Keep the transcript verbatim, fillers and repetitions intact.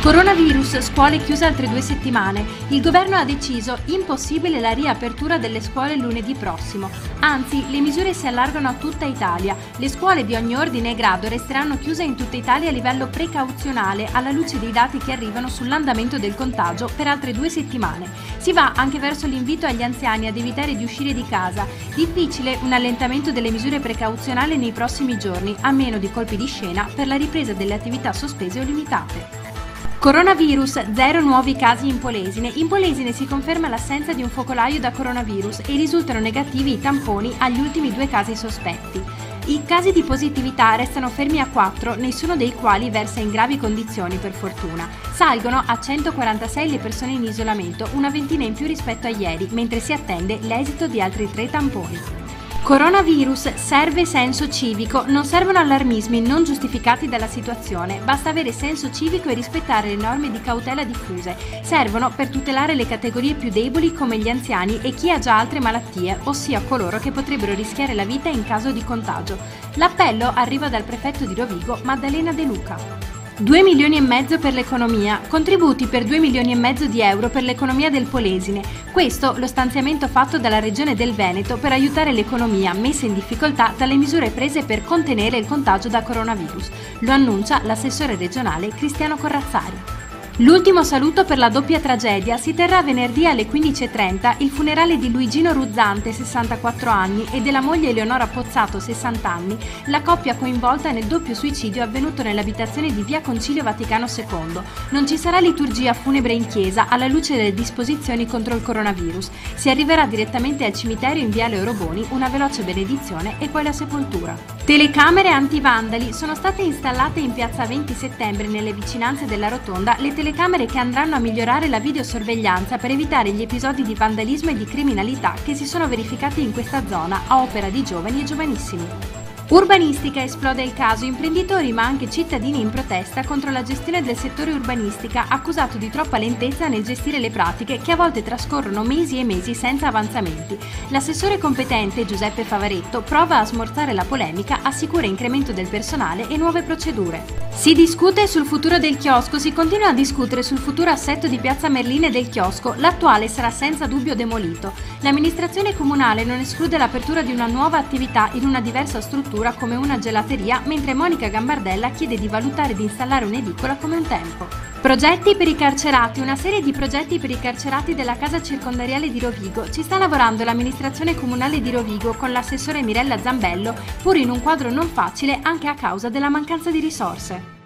Coronavirus, scuole chiuse altre due settimane. Il governo ha deciso impossibile la riapertura delle scuole lunedì prossimo. Anzi, le misure si allargano a tutta Italia. Le scuole di ogni ordine e grado resteranno chiuse in tutta Italia a livello precauzionale alla luce dei dati che arrivano sull'andamento del contagio per altre due settimane. Si va anche verso l'invito agli anziani ad evitare di uscire di casa. Difficile un allentamento delle misure precauzionali nei prossimi giorni, a meno di colpi di scena per la ripresa delle attività sospese o limitate. Coronavirus, zero nuovi casi in Polesine. In Polesine si conferma l'assenza di un focolaio da coronavirus e risultano negativi i tamponi agli ultimi due casi sospetti. I casi di positività restano fermi a quattro, nessuno dei quali versa in gravi condizioni per fortuna. Salgono a centoquarantasei le persone in isolamento, una ventina in più rispetto a ieri, mentre si attende l'esito di altri tre tamponi. Coronavirus, serve senso civico, non servono allarmismi non giustificati dalla situazione, basta avere senso civico e rispettare le norme di cautela diffuse. Servono per tutelare le categorie più deboli come gli anziani e chi ha già altre malattie, ossia coloro che potrebbero rischiare la vita in caso di contagio. L'appello arriva dal prefetto di Rovigo, Maddalena De Luca. due milioni e mezzo per l'economia, contributi per due milioni e mezzo di euro per l'economia del Polesine. Questo lo stanziamento fatto dalla Regione del Veneto per aiutare l'economia messa in difficoltà dalle misure prese per contenere il contagio da coronavirus. Lo annuncia l'assessore regionale Cristiano Corrazzari. L'ultimo saluto per la doppia tragedia si terrà venerdì alle quindici e trenta il funerale di Luigino Ruzzante, sessantaquattro anni, e della moglie Eleonora Pozzato, sessanta anni, la coppia coinvolta nel doppio suicidio avvenuto nell'abitazione di via Concilio Vaticano secondo. Non ci sarà liturgia funebre in chiesa alla luce delle disposizioni contro il coronavirus. Si arriverà direttamente al cimitero in viale Oroboni, una veloce benedizione e poi la sepoltura. Telecamere antivandali. Sono state installate in piazza venti settembre nelle vicinanze della rotonda le telecamere che andranno a migliorare la videosorveglianza per evitare gli episodi di vandalismo e di criminalità che si sono verificati in questa zona a opera di giovani e giovanissimi. Urbanistica, esplode il caso, imprenditori ma anche cittadini in protesta contro la gestione del settore urbanistica accusato di troppa lentezza nel gestire le pratiche che a volte trascorrono mesi e mesi senza avanzamenti. L'assessore competente Giuseppe Favaretto prova a smorzare la polemica, assicura incremento del personale e nuove procedure. Si discute sul futuro del chiosco, si continua a discutere sul futuro assetto di Piazza Merline del chiosco, l'attuale sarà senza dubbio demolito. L'amministrazione comunale non esclude l'apertura di una nuova attività in una diversa struttura come una gelateria, mentre Monica Gambardella chiede di valutare di installare un'edicola come un tempo. Progetti per i carcerati. Una serie di progetti per i carcerati della casa circondariale di Rovigo. Ci sta lavorando l'amministrazione comunale di Rovigo con l'assessore Mirella Zambello, pur in un quadro non facile anche a causa della mancanza di risorse.